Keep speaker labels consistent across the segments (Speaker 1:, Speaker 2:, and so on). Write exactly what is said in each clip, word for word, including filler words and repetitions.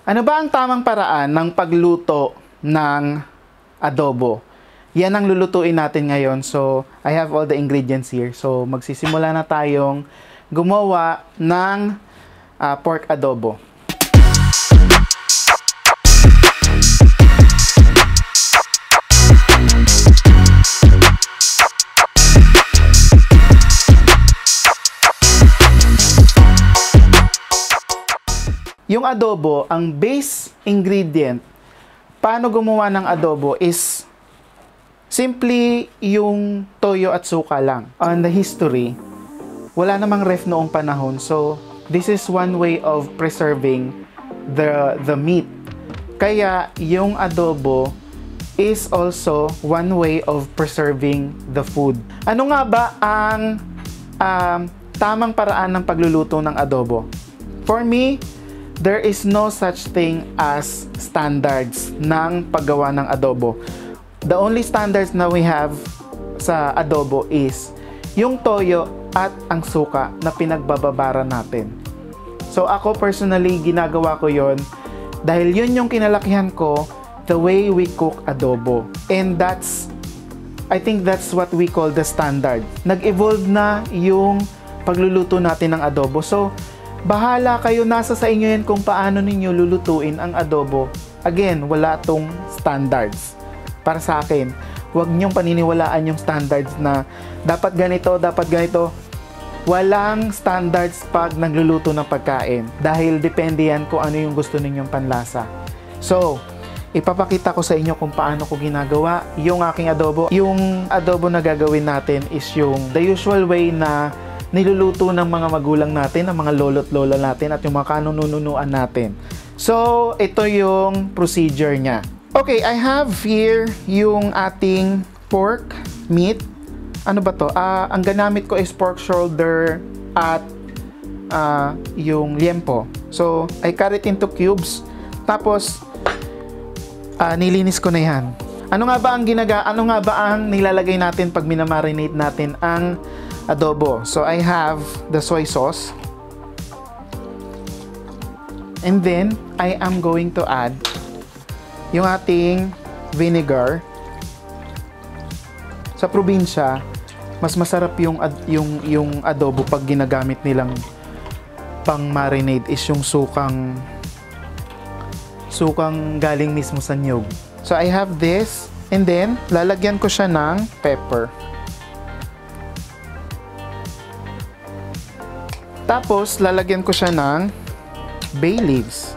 Speaker 1: Ano ba ang tamang paraan ng pagluto ng adobo? Yan ang lulutuin natin ngayon. So, I have all the ingredients here. So, magsisimula na tayong gumawa ng uh, pork adobo. Yung adobo, ang base ingredient, paano gumawa ng adobo is simply yung toyo at suka lang. On the history, wala namang ref noong panahon. So, this is one way of preserving the, the meat. Kaya, yung adobo is also one way of preserving the food. Ano nga ba ang um, tamang paraan ng pagluluto ng adobo? For me, there is no such thing as standards ng paggawa ng adobo. The only standards na we have sa adobo is yung toyo at ang suka na pinagbababara natin. So ako personally, ginagawa ko yon dahil yun yung kinalakihan ko, the way we cook adobo. And that's, I think that's what we call the standard. Nag-evolve na yung pagluluto natin ng adobo. So, bahala kayo, nasa sa inyo yan kung paano ninyo lulutuin ang adobo. Again, wala tong standards. Para sa akin, huwag nyong paniniwalaan yung standards na dapat ganito, dapat ganito. Walang standards pag nagluluto ng pagkain. Dahil depende yan kung ano yung gusto ninyong panlasa. So, ipapakita ko sa inyo kung paano ko ginagawa yung aking adobo. Yung adobo na gagawin natin is yung the usual way na niluluto ng mga magulang natin, ng mga lolo't lola natin at yung mga kanununuan natin. So, ito yung procedure niya. Okay, I have here yung ating pork meat. Ano ba to? Uh, ang ganamit ko is pork shoulder at uh, yung liempo. So, I cut it into cubes. Tapos, uh, nilinis ko na yan. Ano nga ba ang ginaga? Ano nga ba ang nilalagay natin pag minamarinate natin ang adobo? So I have the soy sauce, and then I am going to add yung ating vinegar. Sa probinsya, mas masarap yung yung yung adobo pag ginagamit nilang pang marinade is yung sukang sukang galing mismo sa niyog. So I have this, and then lalagyan ko siya ng pepper. Tapos, lalagyan ko siya ng bay leaves.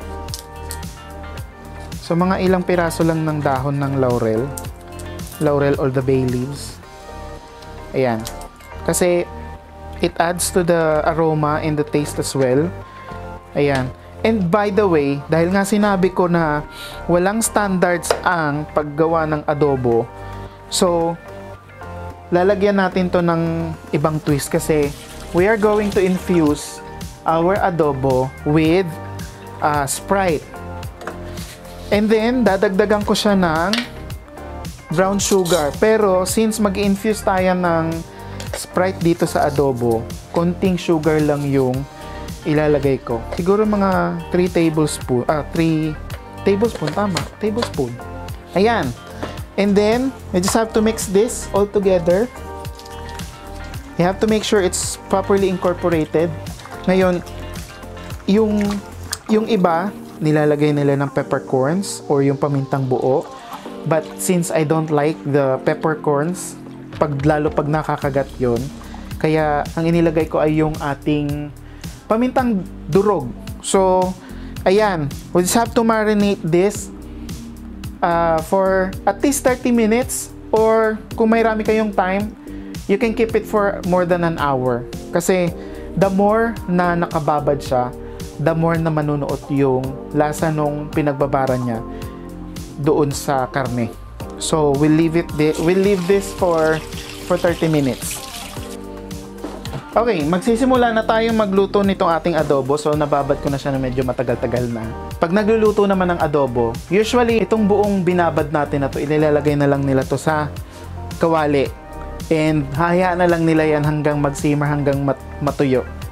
Speaker 1: So, mga ilang piraso lang ng dahon ng laurel. Laurel or the bay leaves. Ayan. Kasi, it adds to the aroma and the taste as well. Ayan. And by the way, dahil nga sinabi ko na walang standards ang paggawa ng adobo, so, lalagyan natin to ng ibang twist kasi we are going to infuse our adobo with uh, Sprite. And then, dadagdagan ko siya ng brown sugar. Pero, since mag-infuse tayo ng Sprite dito sa adobo, konting sugar lang yung ilalagay ko. Siguro mga three tablespoon. Ah, three tablespoon. Tama. Tablespoon. Ayan. And then, we just have to mix this all together. You have to make sure it's properly incorporated. Ngayon, yung, yung iba, nilalagay nila ng peppercorns or yung pamintang buo. But since I don't like the peppercorns, pag, lalo pag nakakagat yon, kaya ang inilagay ko ay yung ating pamintang durog. So, ayan. We just have to marinate this uh, for at least thirty minutes, or kung may rami kayong time, you can keep it for more than an hour. Kasi, the more na nakababad siya, the more na manunuot yung lasa nung pinagbabara niya doon sa karne. So, we'll leave it, we'll leave this for, for thirty minutes. Okay, magsisimula na tayong magluto nitong ating adobo. So, nababad ko na siya na medyo matagal-tagal na. Pag nagluluto naman ng adobo, usually, itong buong binabad natin na to, inilalagay na lang nila to sa kawali. And hahayaan na lang nila yan hanggang mag-simmer, hanggang mat matuyo.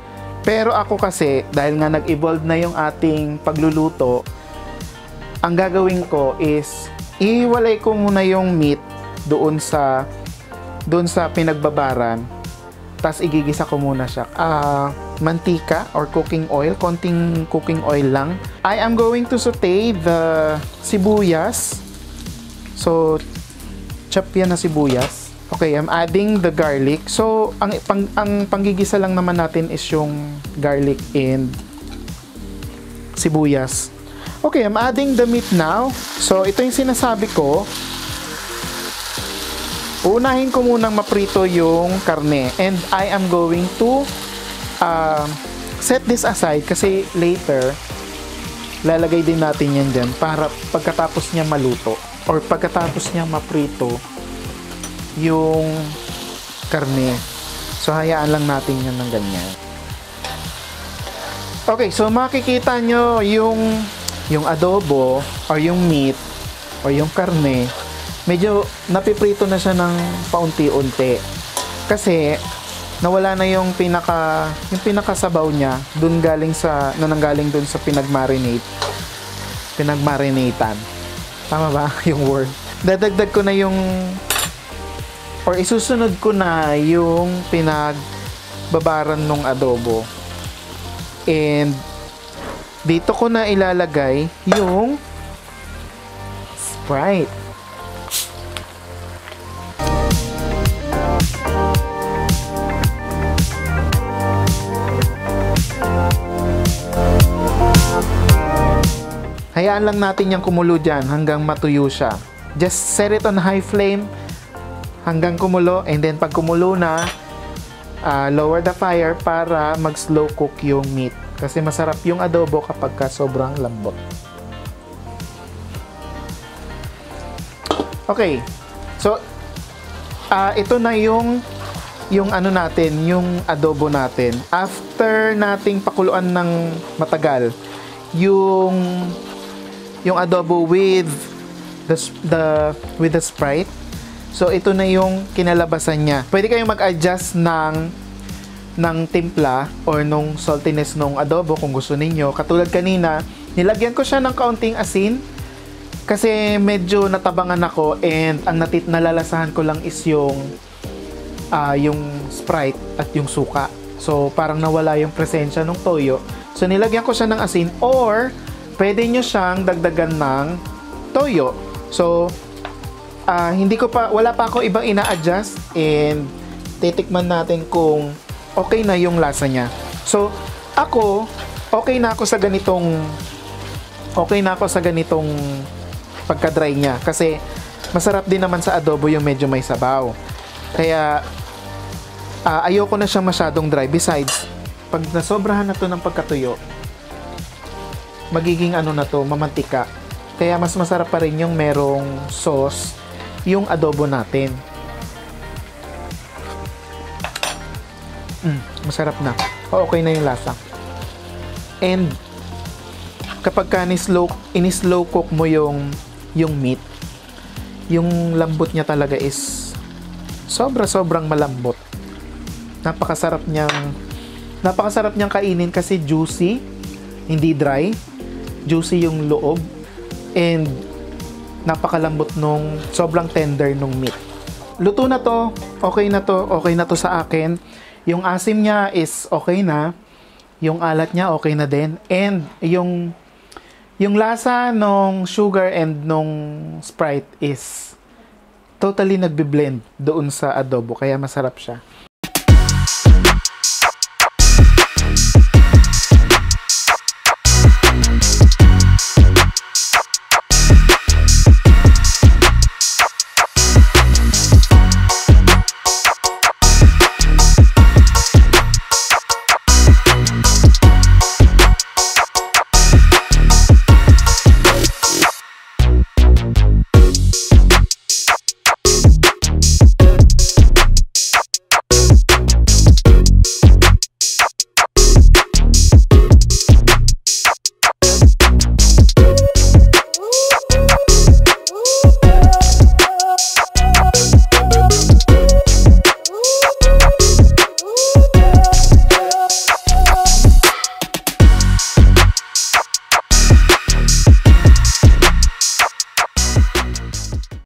Speaker 1: Pero ako kasi, dahil nga nag-evolve na yung ating pagluluto, ang gagawin ko is, ihiwalay ko muna yung meat doon sa, doon sa pinagbabaran. Tapos igigisa ko muna siya. Ah, mantika or cooking oil, konting cooking oil lang. I am going to saute the sibuyas. So, chop yan na sibuyas. Okay, I'm adding the garlic. So, ang, pang, ang panggigisa lang naman natin is yung garlic and sibuyas. Okay, I'm adding the meat now. So, ito yung sinasabi ko. Unahin ko munang maprito yung karne. And I am going to uh, set this aside kasi later, lalagay din natin yan dyan para pagkatapos niya maluto or pagkatapos niya maprito yung karne. So, hayaan lang natin yan ng ganyan. Okay, so makikita nyo yung yung adobo or yung meat or yung karne, medyo napiprito na siya ng paunti-unti. Kasi, nawala na yung pinaka, yung pinakasabaw niya dun galing sa, na nanggaling dun sa pinagmarinate. Pinagmarinatan. Tama ba yung word? Dadagdag ko na yung or isusunod ko na yung pinagbabaran ng adobo. And dito ko na ilalagay yung Sprite. Hayaan lang natin yung kumulo dyan hanggang matuyo siya. Just set it on high flame hanggang kumulo, and then pag kumulo na, uh, lower the fire para mag slow cook yung meat. Kasi masarap yung adobo kapag ka sobrang lambot. Okay. So, uh, ito na yung yung ano natin, yung adobo natin. After nating pakuluan ng matagal, yung yung adobo with the the with the Sprite. So, ito na yung kinalabasan niya. Pwede kayong mag-adjust ng, ng timpla or nung saltiness nung adobo kung gusto ninyo. Katulad kanina, nilagyan ko siya ng kaunting asin kasi medyo natabangan ako and ang natit nalalasahan ko lang is yung, uh, yung Sprite at yung suka. So, parang nawala yung presensya ng toyo. So, nilagyan ko siya ng asin or pwede nyo siyang dagdagan ng toyo. So, Uh, hindi ko pa, wala pa ako ibang ina-adjust and titikman natin kung okay na yung lasa niya. So, ako, okay na ako sa ganitong okay na ako sa ganitong pagka-dry niya kasi masarap din naman sa adobo yung medyo may sabaw. Kaya, uh, ayoko na siyang masyadong dry. Besides, pag nasobrahan na to ng pagkatuyo, magiging ano na to, mamantika. Kaya mas masarap pa rin yung merong sauce yung adobo natin. Mm, masarap na. O, okay na yung lasa. And kapag ka ni-slow, ini-slow cook mo yung yung meat, yung lambot niya talaga is sobra-sobrang malambot. Napakasarap niyang napakasarap niyang kainin kasi juicy, hindi dry. Juicy yung loob and napakalambot nung sobrang tender nung meat. Luto na to, okay na to, okay na to sa akin. Yung asim niya is okay na. Yung alat niya okay na din. And yung yung lasa nung sugar and nung Sprite is totally nagbe-blend doon sa adobo. Kaya masarap siya.